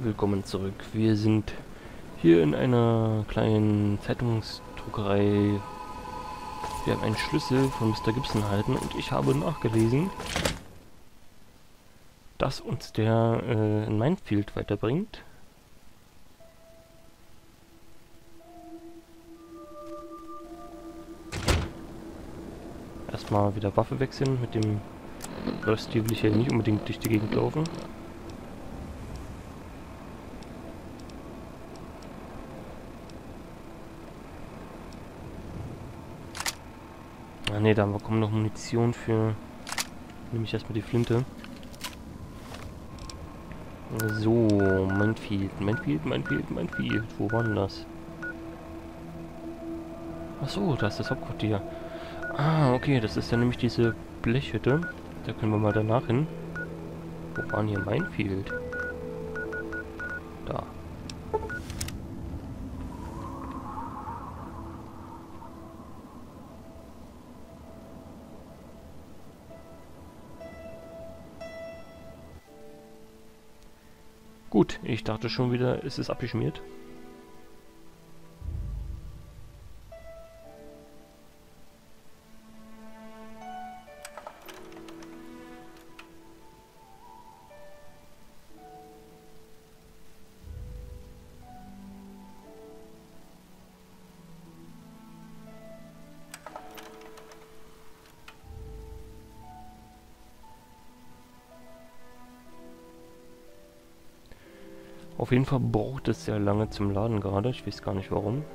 willkommen zurück. Wir sind hier in einer kleinen Zeitungsdruckerei. Wir haben einen Schlüssel von Mr. Gibson erhalten und ich habe nachgelesen, dass uns der in Minefield weiterbringt. Erstmal wieder Waffe wechseln, mit dem Rösti will ich ja nicht unbedingt durch die Gegend laufen. Ah ne, da kommt noch Munition für. Nehme ich erstmal die Flinte. So, Minefield. Wo war denn das? Achso, da ist das Hauptquartier. Ah, okay, das ist ja nämlich diese Blechhütte. Da können wir mal danach hin. Wo waren hier Minefield? Da. Gut, ich dachte schon wieder, es ist abgeschmiert. Auf jeden Fall braucht es sehr lange zum Laden gerade. Ich weiß gar nicht warum.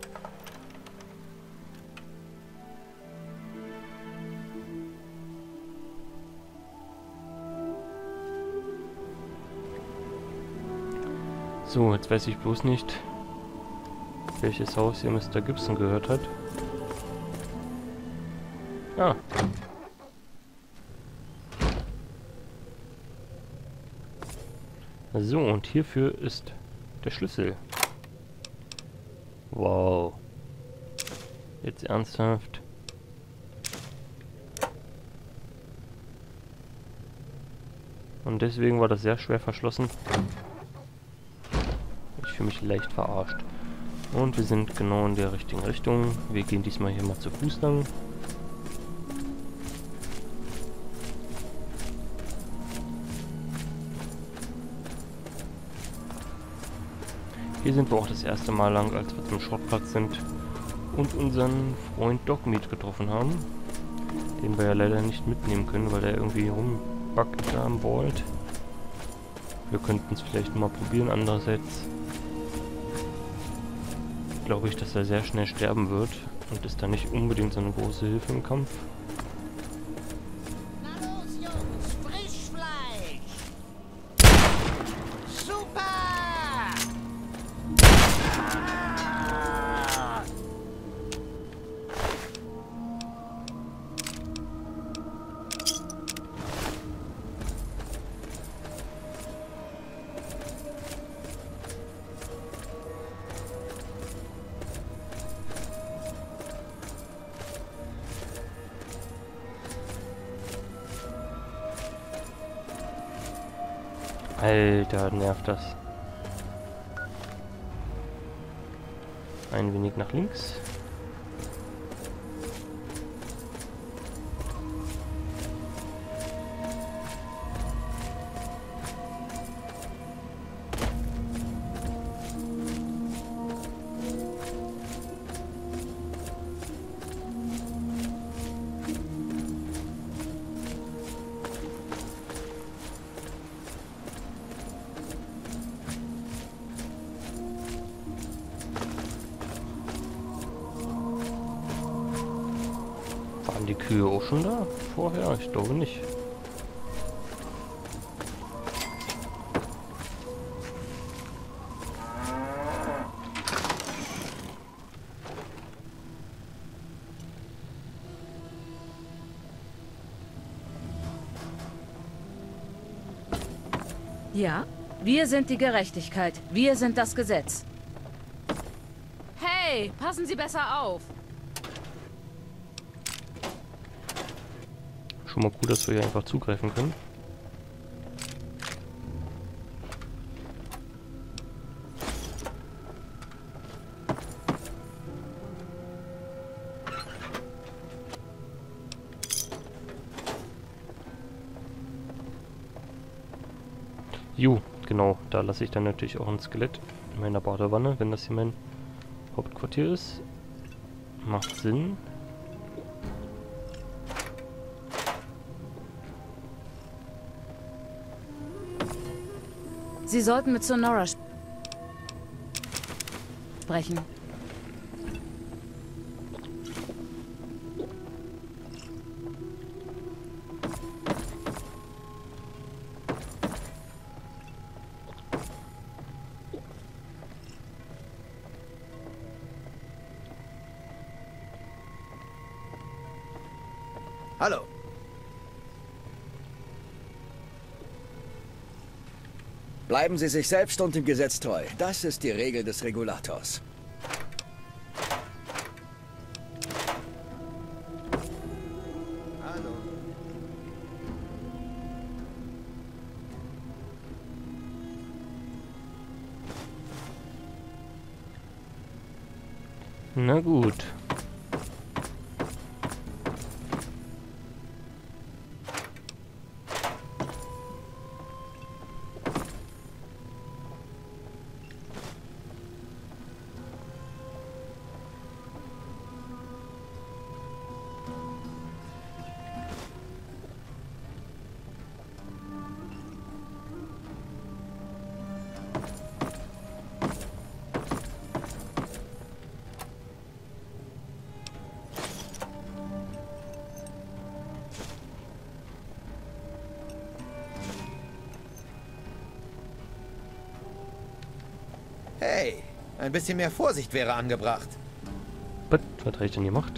So, jetzt weiß ich bloß nicht, welches Haus hier Mr. Gibson gehört hat. Ah. So, und hierfür ist der Schlüssel. Wow. Jetzt ernsthaft. Und deswegen war das sehr schwer verschlossen. Ich fühle mich leicht verarscht. Und wir sind genau in der richtigen Richtung. Wir gehen diesmal hier mal zu Fuß lang. Hier sind wir auch das erste Mal lang, als wir zum Schrottplatz sind und unseren Freund Dogmeat getroffen haben. Den wir ja leider nicht mitnehmen können, weil der irgendwie rumbackt da am Vault. Wir könnten es vielleicht mal probieren, andererseits glaube ich, dass er sehr schnell sterben wird und ist da nicht unbedingt so eine große Hilfe im Kampf. Na los, Jungs, Frischfleisch! Super! Alter, nervt das. Ein wenig nach links. Waren die Kühe auch schon da vorher? Ich glaube nicht. Ja, wir sind die Gerechtigkeit. Wir sind das Gesetz. Hey, passen Sie besser auf. Schon mal gut, dass wir hier einfach zugreifen können. Jo, genau. Da lasse ich dann natürlich auch ein Skelett in meiner Badewanne, wenn das hier mein Hauptquartier ist. Macht Sinn. Sie sollten mit Sonora sprechen. Hallo. Bleiben Sie sich selbst und dem Gesetz treu. Das ist die Regel des Regulators. Hallo. Na gut. Hey, ein bisschen mehr Vorsicht wäre angebracht. Was habe ich denn gemacht?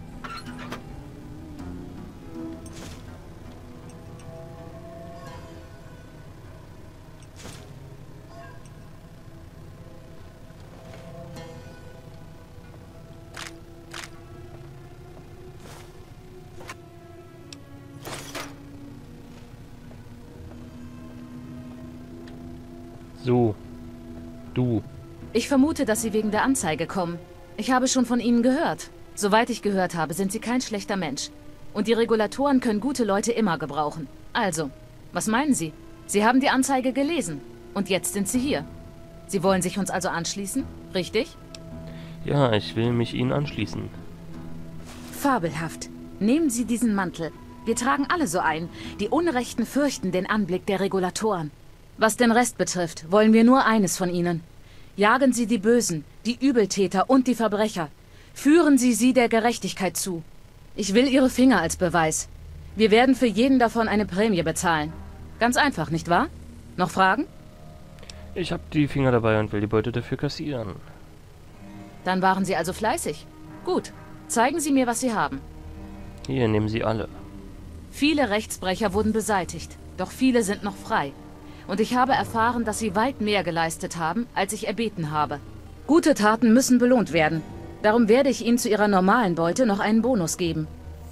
So. Du. Ich vermute, dass Sie wegen der Anzeige kommen. Ich habe schon von Ihnen gehört. Soweit ich gehört habe, sind Sie kein schlechter Mensch. Und die Regulatoren können gute Leute immer gebrauchen. Also, was meinen Sie? Sie haben die Anzeige gelesen. Und jetzt sind Sie hier. Sie wollen sich uns also anschließen, richtig? Ja, ich will mich Ihnen anschließen. Fabelhaft. Nehmen Sie diesen Mantel. Wir tragen alle so ein. Die Unrechten fürchten den Anblick der Regulatoren. Was den Rest betrifft, wollen wir nur eines von Ihnen. Jagen Sie die Bösen, die Übeltäter und die Verbrecher. Führen Sie sie der Gerechtigkeit zu. Ich will Ihre Finger als Beweis. Wir werden für jeden davon eine Prämie bezahlen. Ganz einfach, nicht wahr? Noch Fragen? Ich habe die Finger dabei und will die Beute dafür kassieren. Dann waren Sie also fleißig. Gut, zeigen Sie mir, was Sie haben. Hier, nehmen Sie alle. Viele Rechtsbrecher wurden beseitigt, doch viele sind noch frei. Und ich habe erfahren, dass Sie weit mehr geleistet haben, als ich erbeten habe. Gute Taten müssen belohnt werden. Darum werde ich Ihnen zu Ihrer normalen Beute noch einen Bonus geben.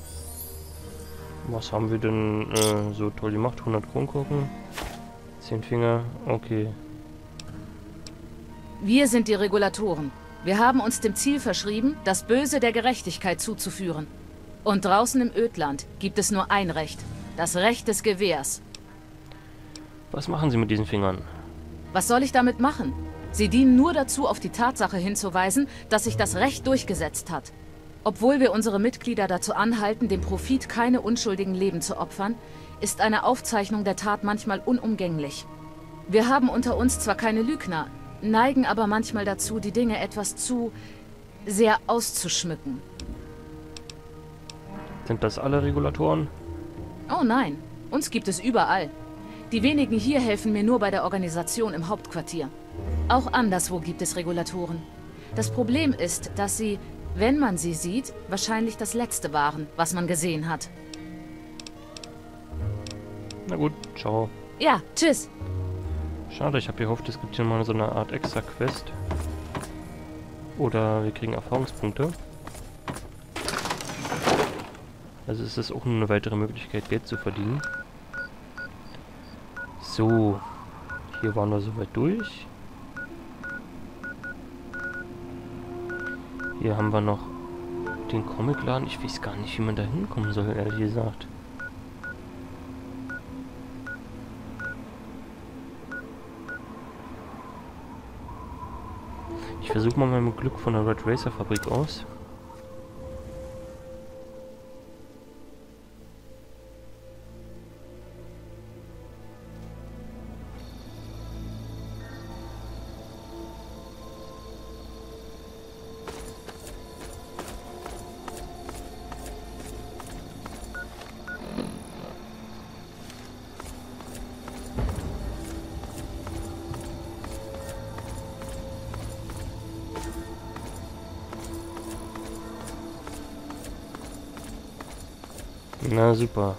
Was haben wir denn so toll gemacht? 100 Kronkorken, 10 Finger, okay. Wir sind die Regulatoren. Wir haben uns dem Ziel verschrieben, das Böse der Gerechtigkeit zuzuführen. Und draußen im Ödland gibt es nur ein Recht. Das Recht des Gewehrs. Was machen Sie mit diesen Fingern? Was soll ich damit machen? Sie dienen nur dazu, auf die Tatsache hinzuweisen, dass sich das Recht durchgesetzt hat. Obwohl wir unsere Mitglieder dazu anhalten, dem Profit keine unschuldigen Leben zu opfern, ist eine Aufzeichnung der Tat manchmal unumgänglich. Wir haben unter uns zwar keine Lügner, neigen aber manchmal dazu, die Dinge etwas zu sehr auszuschmücken. Sind das alle Regulatoren? Oh nein, uns gibt es überall. Die wenigen hier helfen mir nur bei der Organisation im Hauptquartier. Auch anderswo gibt es Regulatoren. Das Problem ist, dass sie, wenn man sie sieht, wahrscheinlich das Letzte waren, was man gesehen hat. Na gut, ciao. Ja, tschüss. Schade, ich habe gehofft, es gibt hier mal so eine Art Extra-Quest. Oder wir kriegen Erfahrungspunkte. Also ist es auch eine weitere Möglichkeit, Geld zu verdienen. So, hier waren wir soweit durch. Hier haben wir noch den Comicladen. Ich weiß gar nicht, wie man da hinkommen soll, ehrlich gesagt. Ich versuche mal mein Glück von der Red Racer Fabrik aus. Na super.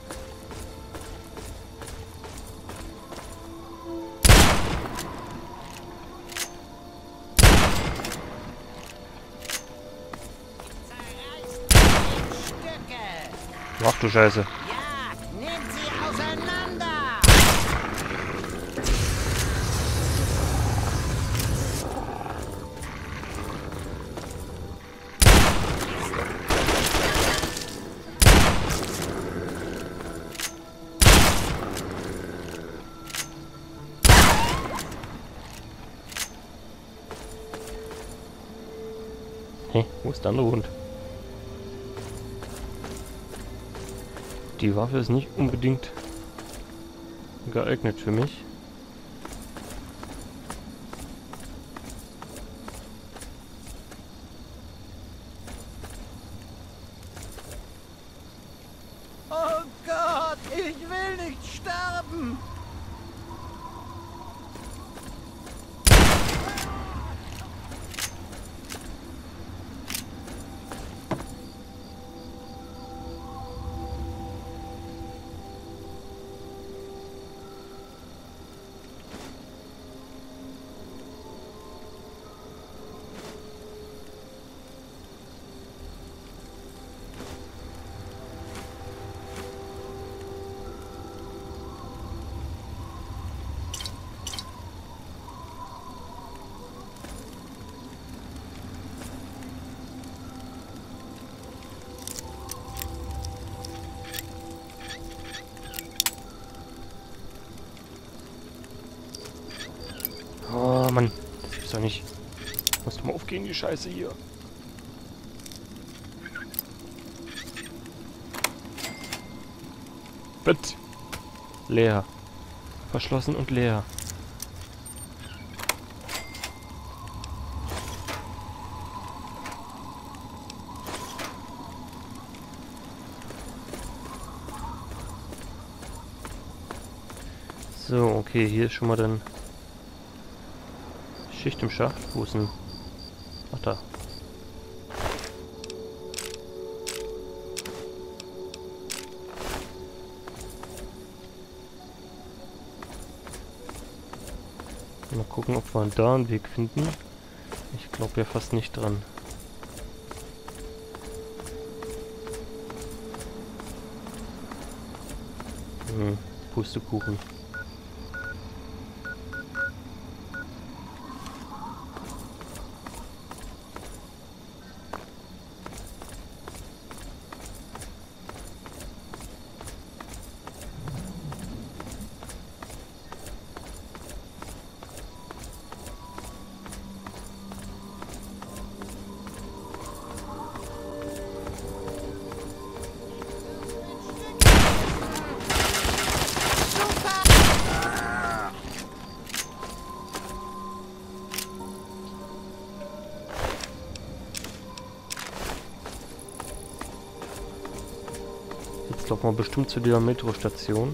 Zerreißt in Stücke. Ach du Scheiße. Ja, nehmt sie auseinander. Hä, wo ist der andere Hund? Die Waffe ist nicht unbedingt geeignet für mich. Oh Gott, ich will nicht sterben. Oh Mann, das gibt's doch nicht. Muss doch mal aufgehen, die Scheiße hier. Bett. Leer. Verschlossen und leer. So, okay, hier ist schon mal dann Schicht im Schacht. Wo ist denn? Ach, da. Mal gucken, ob wir da einen Weg finden. Ich glaube ja fast nicht dran. Pustekuchen. Jetzt laufen wir bestimmt zu der Metrostation.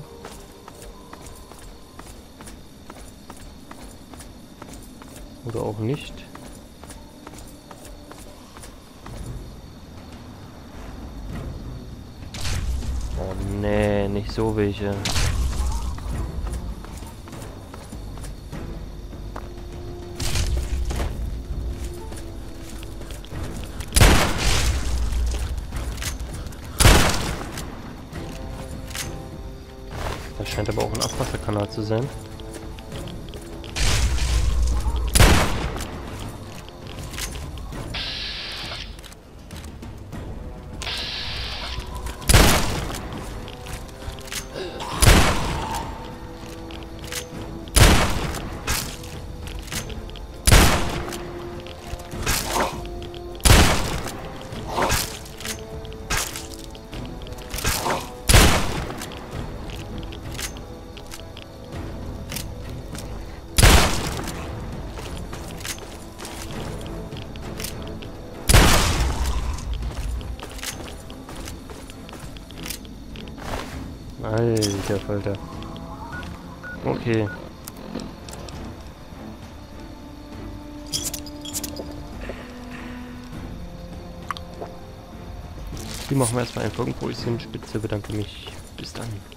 Oder auch nicht. Oh nee, nicht so welche. Das scheint aber auch ein Abwasserkanal zu sein. Alter Falter. Okay. Hier machen wir erstmal ein Folgenpäuschen. Spitze, bedanke mich. Bis dann.